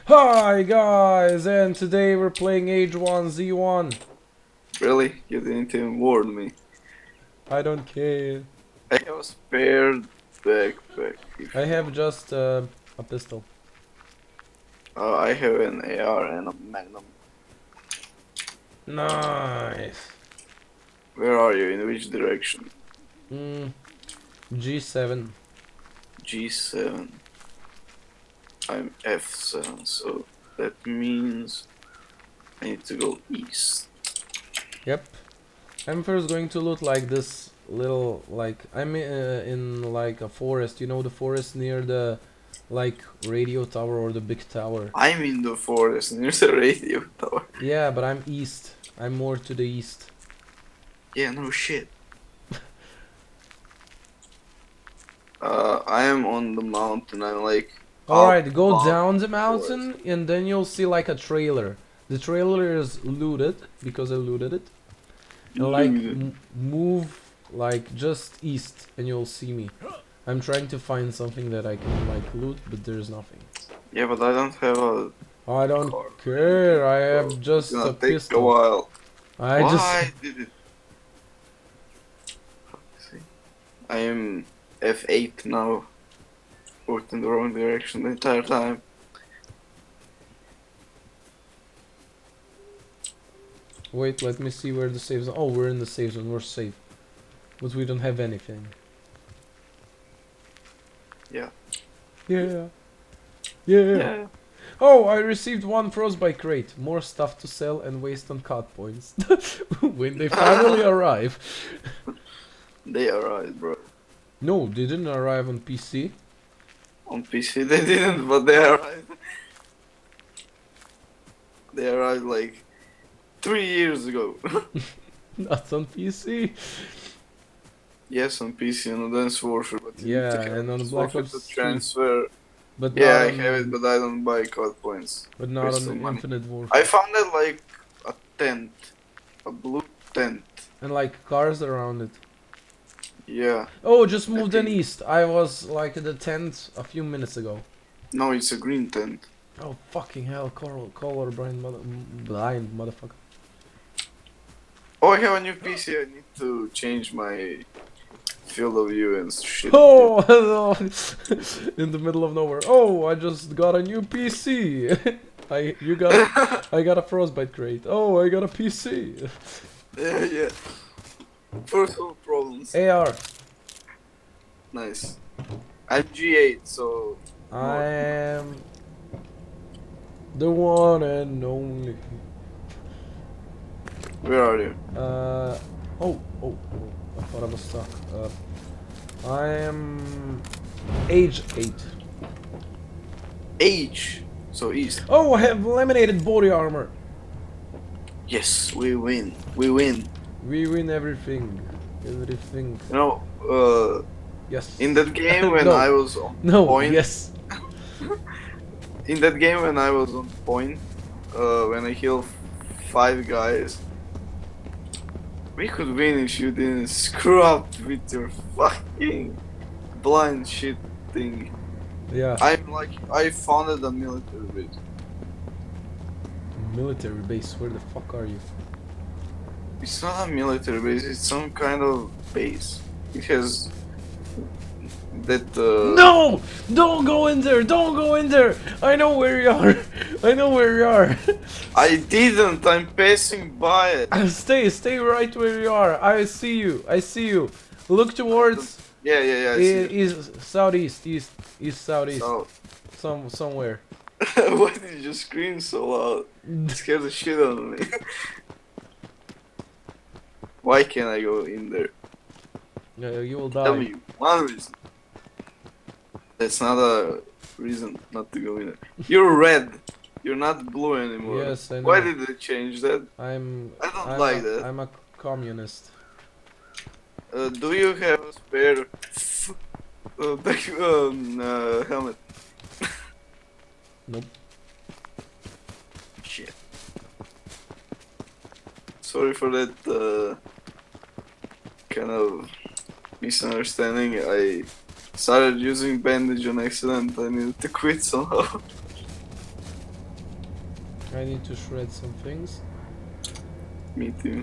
Hi guys, and today we're playing H1Z1. Really? You didn't even warn me. I don't care. I have a spare backpack. I have just a pistol. I have an AR and a Magnum. Nice. Where are you? In which direction? G7. G7. I'm F7, so that means I need to go east. Yep. I'm first going to loot like this little, I'm in like a forest. You know the forest near the radio tower or the big tower. I'm in the forest near the radio tower. Yeah, but I'm east. I'm more to the east. Yeah, no shit. I am on the mountain. I'm like. Alright, go down the mountain and then you'll see like a trailer. The trailer is looted because I looted it. And like move like just east and you'll see me. I'm trying to find something that I can like loot, but there's nothing. Yeah, but I don't have a. I don't care. I have just a pistol. Take a while. Why did it? I am F8 now. Walked in the wrong direction the entire time. Wait, let me see where the safe zone. Oh, we're in the safe zone. We're safe, but we don't have anything. Yeah. Yeah. Yeah. Oh, I received one frostbite crate. More stuff to sell and waste on cut points. When they finally arrive. They arrived, bro. No, they didn't arrive on PC. On PC they didn't, but they arrived. They arrived like 3 years ago. Not on PC. Yes, on PC and on Dance Warfare, but yeah, and on Black Ops 3. Transfer. But yeah, I have it, but I don't buy cut points. But not on Infinite Warfare. I found it like a tent, a blue tent, and like cars around it. Yeah. Oh, just moved in east. I was like at the tent a few minutes ago. No, it's a green tent. Oh fucking hell! Colorblind blind motherfucker. Oh, I have a new PC. I need to change my field of view and shit. Oh, in the middle of nowhere. Oh, I just got a new PC. I got a frostbite crate. Oh, I got a PC. Yeah. First world problems. AR. Nice. I'm G8, so. I am the one and only. Where are you? Oh, I thought I was stuck. I am age 8. Age? So east. Oh, I have laminated body armor. Yes, we win. We win. We win everything. Everything. You know, yes. In that game when no. I was on point. Yes. In that game when I was on point, when I killed 5 guys, we could win if you didn't screw up with your fucking blind shit thing. Yeah. I founded a military base. Military base? Where the fuck are you? It's not a military base, it's some kind of base. It has that No! Don't go in there! Don't go in there! I know where you are! I know where you are! I didn't! I'm passing by it! Stay right where you are! I see you! Look towards... Yeah, I see East, southeast, east, southeast. So. Somewhere. Why did you just scream so loud? It scared the shit out of me. Why can't I go in there? You will die. Tell me one reason. That's not a reason not to go in there. You're red. You're not blue anymore. Yes, I know. Why did they change that? I don't like that. I'm a communist. Do you have a spare helmet? Nope. Shit. Sorry for that kind of misunderstanding. I started using bandage on accident. I needed to quit somehow. I need to shred some things. Me too.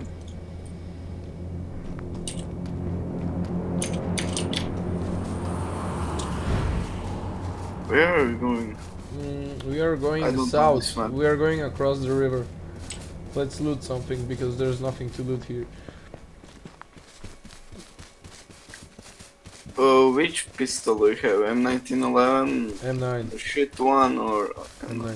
Where are we going? We are going I don't know this south. map. We are going across the river. Let's loot something because there's nothing to loot here. Which pistol do you have? M1911? M9. Shit one or M9.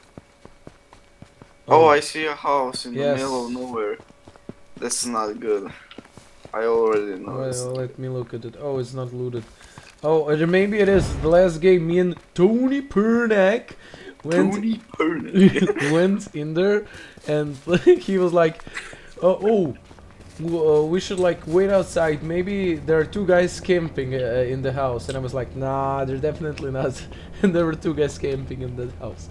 Oh, I see a house in the Yes. middle of nowhere. That's not good. I already know. it's Well, not let me look at it. Oh, it's not looted. Oh, maybe it is. The last game, me and Tony Pernak went Tony Pernak. went in there, and he was like, we should like wait outside. Maybe there are two guys camping in the house." And I was like, "Nah, they're definitely not." And there were two guys camping in that house.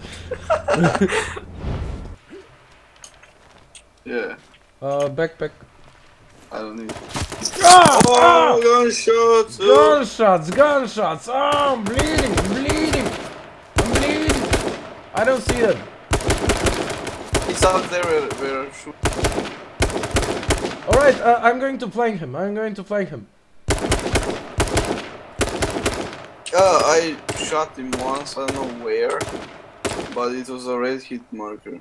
Yeah, Backpack. I don't need. Ah! Oh, gunshots! Gunshots! Gunshots! Oh, I'm bleeding! I'm bleeding! I'm bleeding! I don't see them. It's out there where I shoot. Alright, I'm going to flank him. I'm going to flank him. I shot him once, I don't know where, but it was a red hit marker.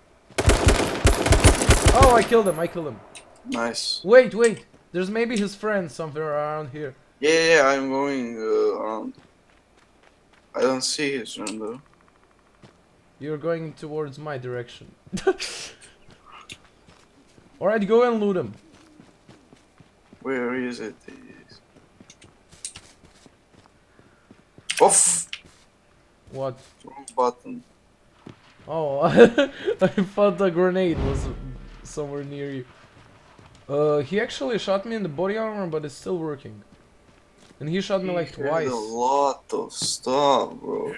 Oh, I killed him. I killed him. Nice. Wait, wait. There's maybe his friend somewhere around here. Yeah, I'm going around. I don't see his friend though. You're going towards my direction. Alright, go and loot him. Where is it? Off! What? Wrong button. Oh, I thought the grenade was somewhere near you. He actually shot me in the body armor, but it's still working. And he shot me like twice. A lot of stuff, bro.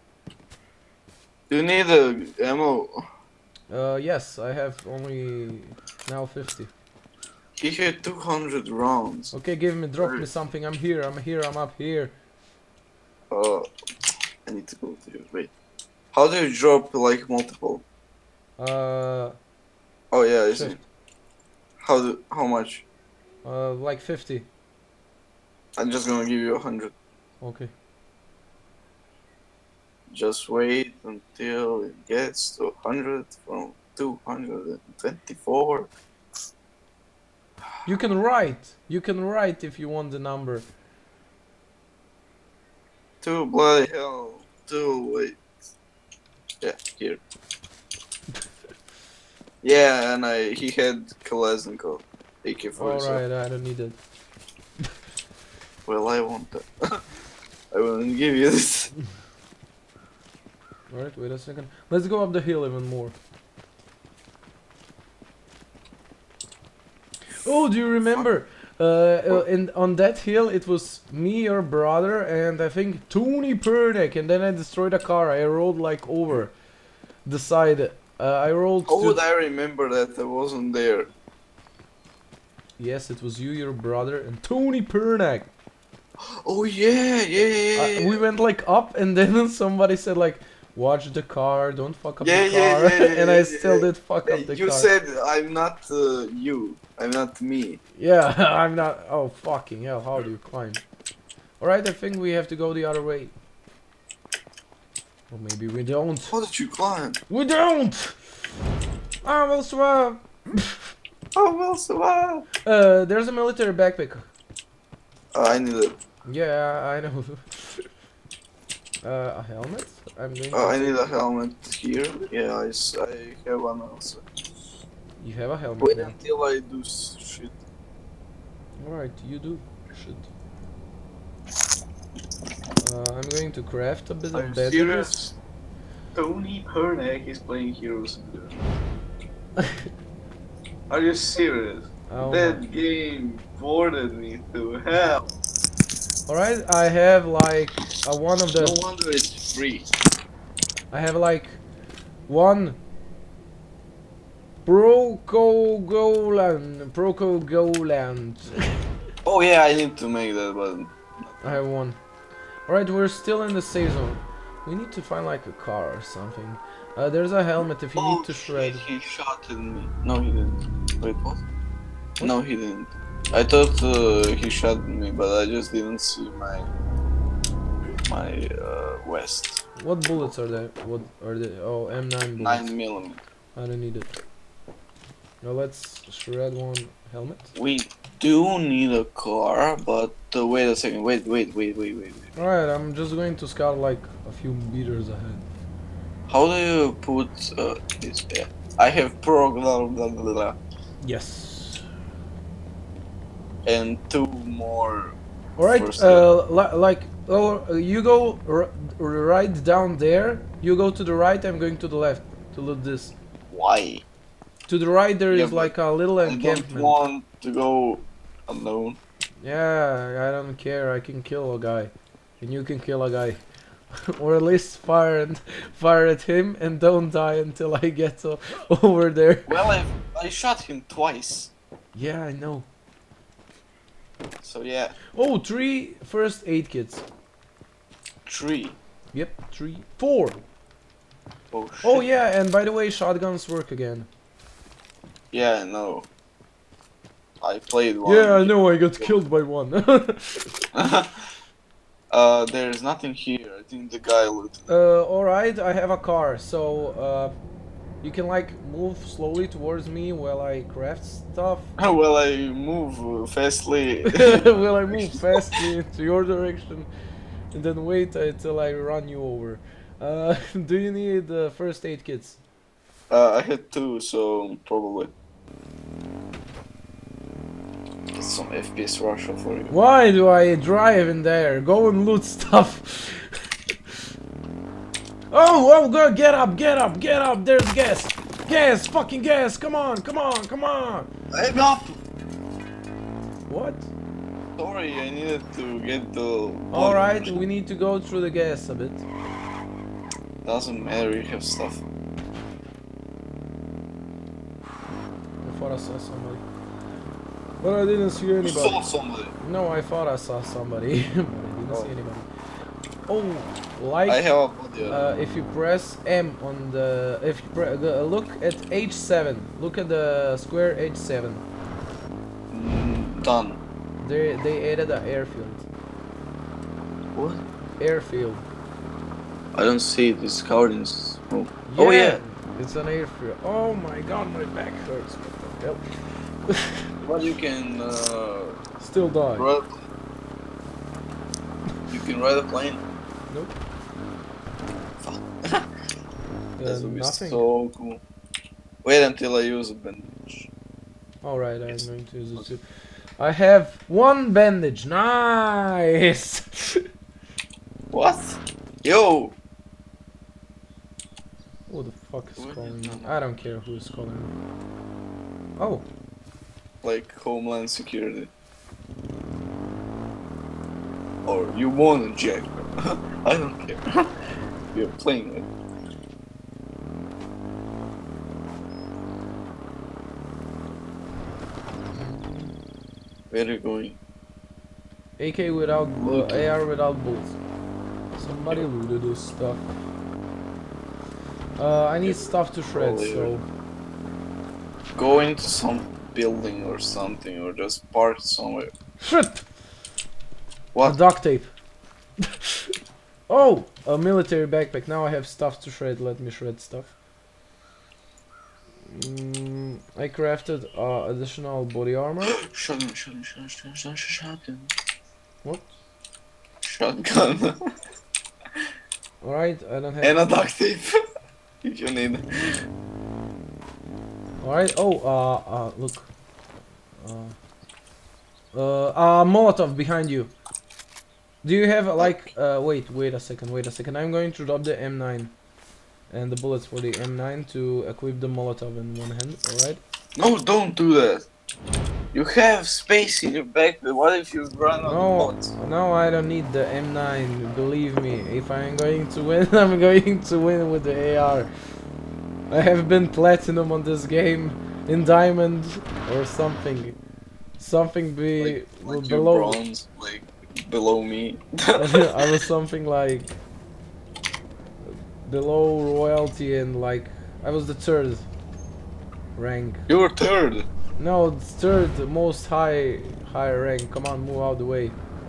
Do you need ammo? Yes, I have only now 50. He had 200 rounds. Okay, drop me something. I'm here, I'm up here. I need to go to you. Wait. How do you drop like multiple? Oh yeah, I see. How much? Like 50. I'm just gonna give you 100. Okay. Just wait until it gets to 100 from 224. You can write. You can write if you want the number. 2 bloody hell. 2 wait. Yeah, here. Yeah, and he had Kalashnikov AK-47. Alright, I don't need it. Well, I want that. I wouldn't give you this. Alright, wait a second. Let's go up the hill even more. Oh, do you remember? On that hill it was me, your brother, and I think Tony Pernak, and then I destroyed a car. I rolled like over the side. I rolled. How would I remember that? I wasn't there. Yes, it was you, your brother, and Tony Pernak. Oh yeah. We went like up, and then somebody said like, "Watch the car, don't fuck up the car," Yeah, and I still did fuck up the car. You said I'm not you. I'm not me. Yeah, I'm not. Oh fucking hell! How do you climb? All right, I think we have to go the other way. Or maybe we don't. How did you climb? We don't. I will survive. I will survive. There's a military backpack. I need it. Yeah, I know. A helmet? I'm going. I need a helmet here. Yeah, I have one also. You have a helmet. Wait now. until I do shit. Alright, you do shit. I'm going to craft a bit of batteries. Serious? Tony Pernak is playing Heroes in there. Are you serious? Oh That game bored me to hell. Alright, I have like one of the. No wonder it's free. I have like one Prokogoland. Oh yeah, I need to make that button. I have one. Alright, we're still in the safe zone. We need to find like a car or something. There's a helmet if you need Oh to shit, shred. he shot at me. No, he didn't. Wait, what? What? No, he didn't. I thought he shot at me, but I just didn't see my vest. What bullets are there? What are they? Oh, M9 bullets. 9mm. I don't need it. Now let's shred one helmet. We do need a car, but wait a second. Wait. Alright, I'm just going to scout like a few meters ahead. How do you put this? I have programmed Yes. and 2 more. Alright, first you go right down there. You go to the right, I'm going to the left to loot this. Why? To the right there Yeah, is but like a little I don't encampment. want to go alone. Yeah, I don't care. I can kill a guy, and you can kill a guy, or at least fire at him and don't die until I get over there. Well, I shot him twice. Yeah, I know. So yeah, Oh, 3 first aid kits. 3. Yep, 3, 4. Oh shit. Oh yeah, and by the way, shotguns work again. Yeah, I know. I played one. Yeah, I know. I got killed by one. There's nothing here. I think the guy looted. Alright, I have a car, so you can like move slowly towards me while I craft stuff. Well, I move fastly. While I move fastly into your direction, and then wait until I run you over. Do you need first aid kits? I had 2, so probably. Get some FPS Russia for you. Why do I drive in there? Go and loot stuff. Oh, go, get up, there's gas, fucking gas, come on. Hang up! What? Sorry, I needed to get the... Alright, we need to go through the gas a bit. Doesn't matter, you have stuff. I thought I saw somebody. But I didn't see You anybody. saw somebody. No, I thought I saw somebody, but I didn't see anybody. Oh, like I have a body. if you press M on the look at H7. Look at the square H7. Done. They added an airfield. What? Airfield. I don't see it. It's covered in smoke. Oh yeah. It's an airfield. Oh my god, my back hurts. What the hell? But you can Still die. ride. You can ride a plane. Nope. That would be Nothing. so cool. Wait until I use a bandage. Alright, I'm Yes. going to use it too. I have 1 bandage. Nice. What? Yo! Who the fuck is Where calling is me? that? I don't care who is calling me. Oh, Like Homeland Security. Or you want a jack? I don't care. You're playing it. Where are you going? AK without Okay. AR without bullets. Somebody looted this stuff. I need stuff to shred, Probably, so Go into some building or something, or just park somewhere. shit. What? Duct tape. Oh, a military backpack. Now I have stuff to shred. Let me shred stuff. I crafted additional body armor. Shotgun. What? Shotgun. Alright, I don't have. And a duct tape. If you need. Alright, oh, look. Molotov behind you. Do you have like, wait a second. I'm going to drop the M9 and the bullets for the M9 to equip the Molotov in one hand, alright? No, don't do that. You have space in your backpack. What if you run out of bullets? No, I don't need the M9, believe me. If I'm going to win, I'm going to win with the AR. I have been platinum on this game in diamond or something. Something Like below. you're bronze, like below me. I was something like below royalty and like I was the third rank. You were third. No, it's third, the most high rank. Come on, move out the way.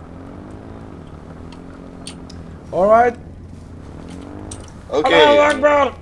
All right. Okay. Allahu Akbar!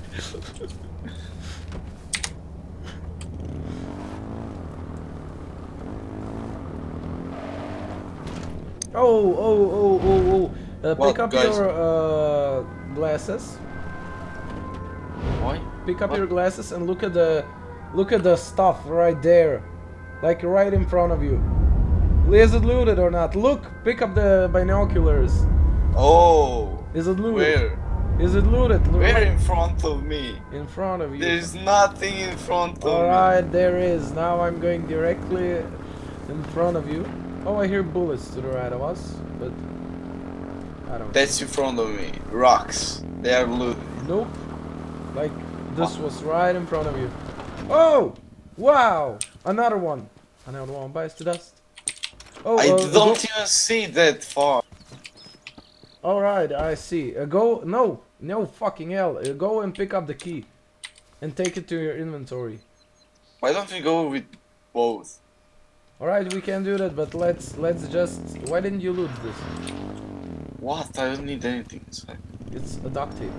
Oh. Pick up guys? your glasses. Why? Pick up What? your glasses and look at the stuff right there, like right in front of you. Is it looted or not? Look, pick up the binoculars. Oh. Is it looted? Where? Is it looted? Where in front of me? In front of you. There's nothing in front of me. Alright, there is. Now I'm going directly in front of you. Oh, I hear bullets to the right of us, but I don't. That's in front of me. Rocks. They are looted. Nope. Like this was right in front of you. Oh! Wow! Another one. Another one bites to dust. Oh, I don't even see that far. Alright, I see. Go. No fucking hell. Go and pick up the key. And take it to your inventory. Why don't we go with both? Alright, we can do that, but let's just. Why didn't you loot this? What? I don't need anything inside. It's a duct tape.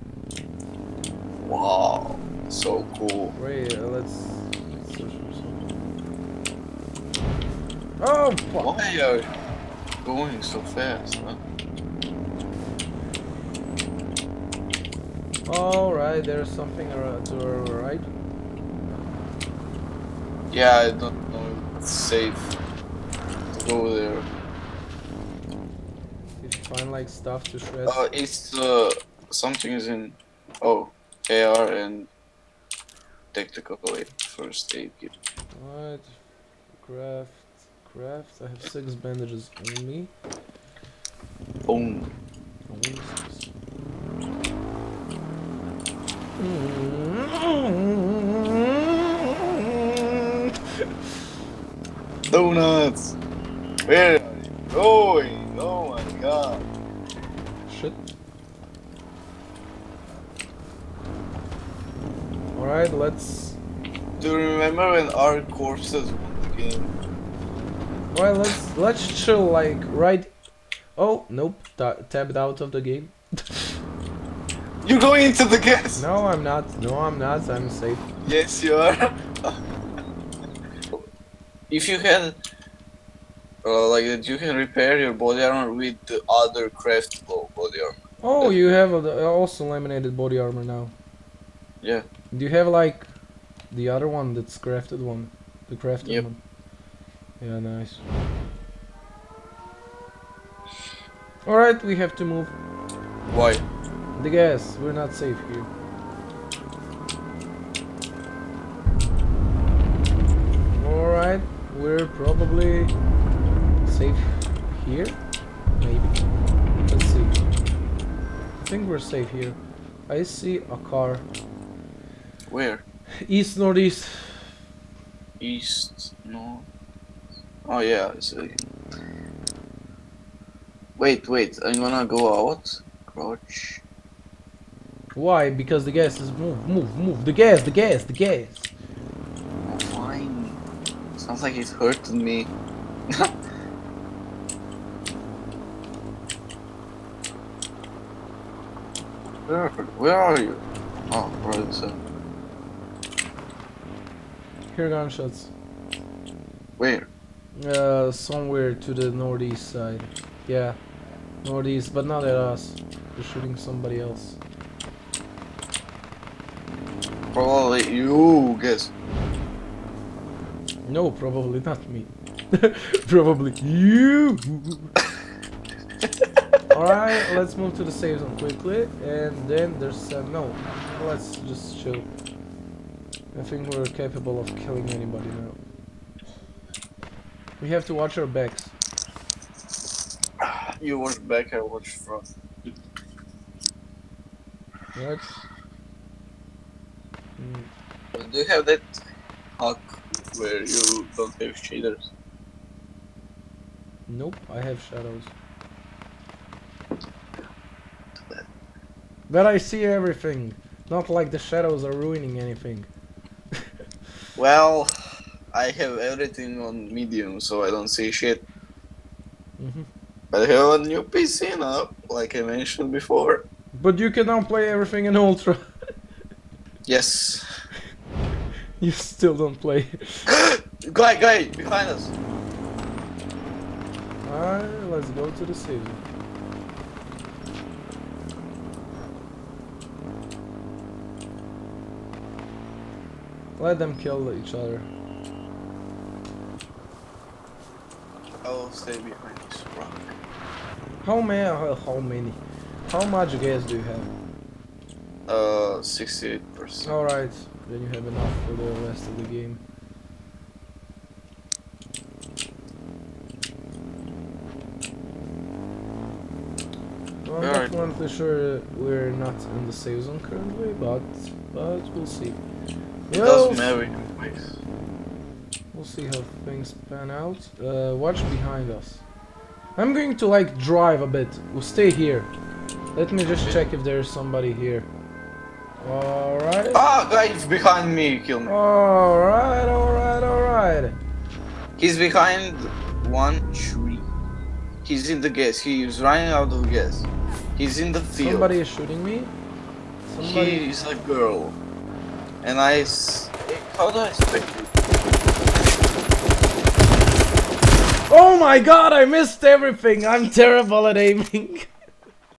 Wow. So cool. Wait, let's search for something. Oh fuck! Why are you going so fast, huh? Alright, there's something to our right. Yeah, I don't know if it's safe to go there. If you find like stuff to shred. It's something is in AR and tactical aid, first aid kit. Alright, craft. I have 6 bandages on me. Boom. Only 6. Donuts! Where are you going? Oh my god. Shit. Alright, let's. Do you remember when our corpses won the game? Alright, let's chill like right. Oh nope, tabbed out of the game. You're going into the gas! No, I'm not. I'm safe. Yes, you are. If you had like that, you can repair your body armor with the other craftable body armor. Oh, you have also laminated body armor now. Yeah. Do you have like the other one that's crafted one? The crafted Yep. one? Yeah, nice. Alright, we have to move. Why? The gas, we're not safe here. Alright, we're probably safe here? Maybe. Let's see. I think we're safe here. I see a car. Where? East, northeast. East? No. Oh yeah, I see. Wait, I'm gonna go out. Crouch. Why? Because the gas is move. The gas. Oh, fine. Sounds like it's hurting me. Where are you? Oh, right, so. Hear gunshots. Where? Somewhere to the northeast side. Yeah, northeast, but not at us. They're shooting somebody else. Probably you, guess. No, probably not me. Probably you. Alright, let's move to the safe zone quickly, and then there's no. Let's just chill. I think we're capable of killing anybody now. We have to watch our backs. You watch back, I watch front. Right? Do you have that hack where you don't have shaders? Nope, I have shadows. But I see everything. Not like the shadows are ruining anything. Well, I have everything on medium, so I don't see shit. But I have a new PC now, like I mentioned before. But you can now play everything in ultra. Yes. You still don't play. Guy, behind us. Alright, let's go to the city. Let them kill each other. I will stay behind this rock. How many? How much gas do you have? 68%. Alright, then you have enough for the rest of the game. Well, I'm definitely sure we're not in the safe zone currently, but we'll see. It doesn't matter anyways. We'll see how things pan out. Watch behind us. I'm going to like drive a bit. We'll stay here. Let me just check if there's somebody here. Alright. Ah, guys behind me, kill me. Alright. He's behind one tree. He's in the gas. He is running out of gas. He's in the field. Somebody is shooting me. He is a girl. And how do I speak? Oh my god, I missed everything. I'm terrible at aiming.